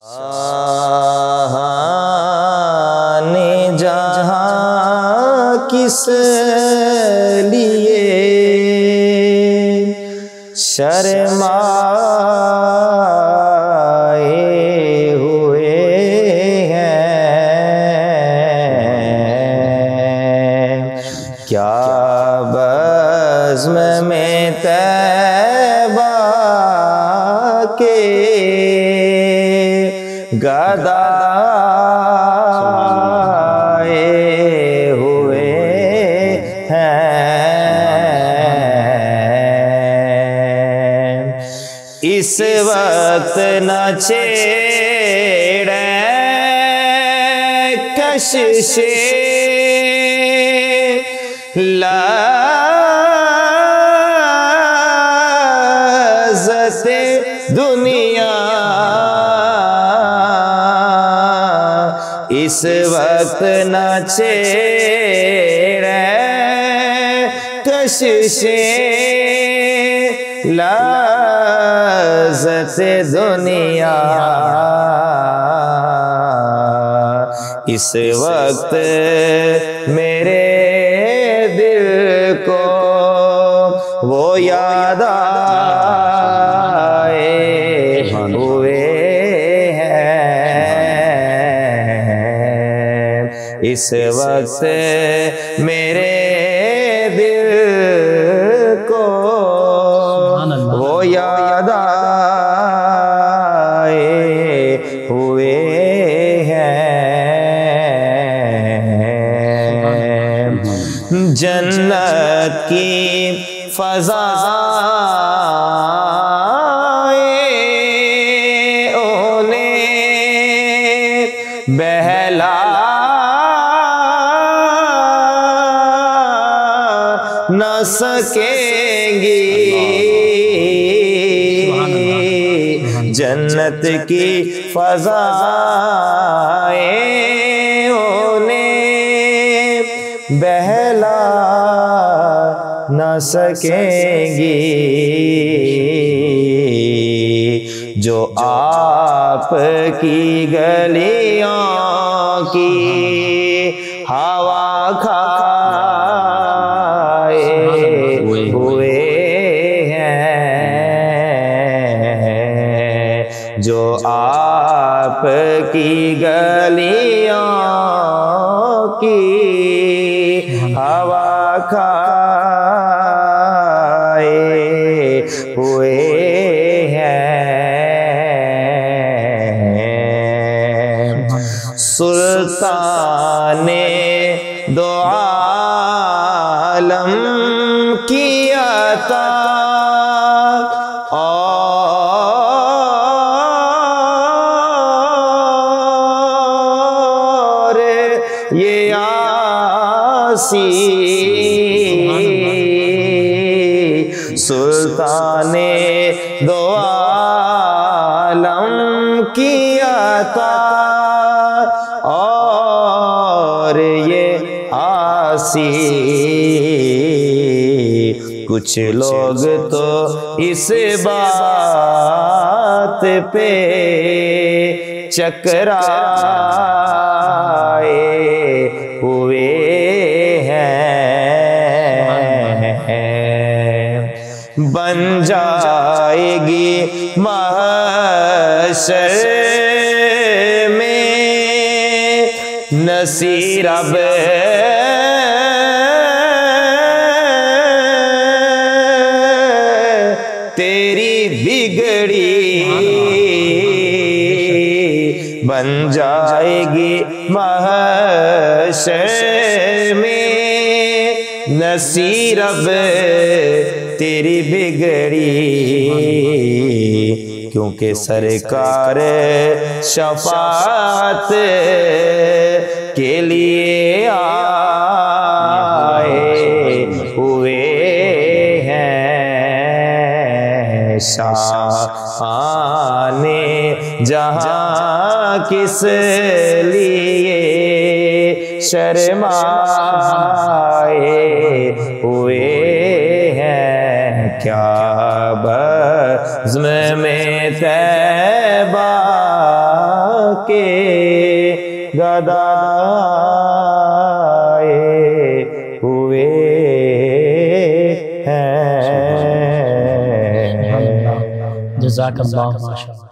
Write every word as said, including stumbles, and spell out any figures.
आने जहाँ किस लिए शर्माए हुए हैं, क्या बज़्म में तैबा के गदाए हुए हैं। इस वक्त न छेड़े कशिशे लज़्ज़ते दुनिया, इस वक्त न छेड़े कशिशे लज़्ज़ते दुनिया। इस वक्त मेरे दिल को वो याद आए हुए हैं। इस वक्त मेरे दिल को वो याद आए हुए हैं। जन्नत की फ़ज़ाएं उन्हें बहला न सकेंगी। जन्नत की फ़ज़ाएं उन्हें बहला न सकेंगी, जो आपकी गलियों की हवा खाए हुए हैं। जो आपकी गलियों की हवा खाए हुए हैं। सुल्ताने दो आलम की अता और ये आसी सुल्ताने दो आलम की अता और ये आसी। कुछ लोग तो इस बात पे चकराए हुए हैं। बन जाएगी महशर में नसीर अब तेरी बिगड़ी, बन जाएगी महशर में नसीर अब तेरी बिगड़ी। क्योंकि सरकार शफाअत के लिए आए हुए हैं। शाने जहाँ किस लिए शर्माए हुए हैं, क्या बज़्म में तैबा के गदाए हुए हैं। जज़ाकल्लाह।